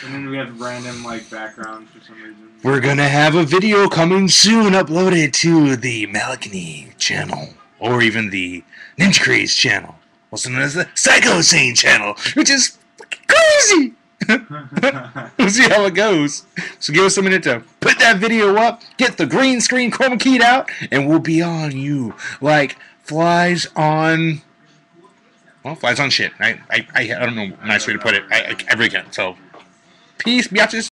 And then we have random like backgrounds for some reason. We're gonna have a video coming soon uploaded to the Malakini channel, or even the Ninja Craze channel, also known as the Psycho Sane channel, which is fucking crazy. We'll see how it goes. So give us a minute to put that video up, get the green screen chroma keyed out, and we'll be on you like flies on. Well, flies on shit. I don't know a nice way to put it. I really can't. So, peace, biatches.